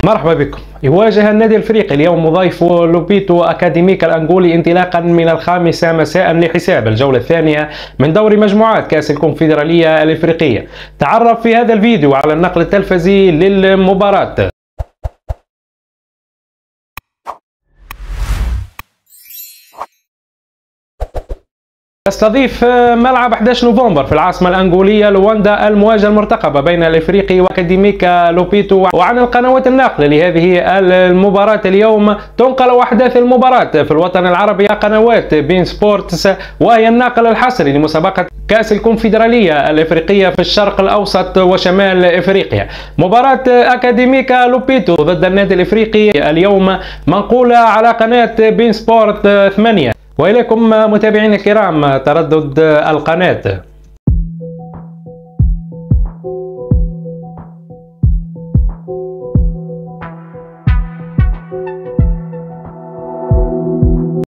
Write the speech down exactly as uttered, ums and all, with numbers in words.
مرحبا بكم. يواجه النادي الافريقي اليوم مضيفه لوبيتو اكاديميكا الانغولي انطلاقا من الخامسة مساء لحساب الجولة الثانية من دور مجموعات كأس الكونفدرالية الافريقية. تعرف في هذا الفيديو على النقل التلفزي للمباراة. يستضيف ملعب أحد عشر نوفمبر في العاصمة الأنغولية لواندا المواجهة المرتقبة بين الإفريقي وأكاديميكا لوبيتو. وعن القنوات الناقلة لهذه المباراة اليوم تنقل أحداث المباراة في الوطن العربي قنوات بين سبورتس، وهي الناقل الحصري لمسابقة كأس الكونفدرالية الإفريقية في الشرق الأوسط وشمال إفريقيا. مباراة أكاديميكا لوبيتو ضد النادي الإفريقي اليوم منقولة على قناة بين سبورت ثمانية. وإليكم متابعينا الكرام تردد القناة.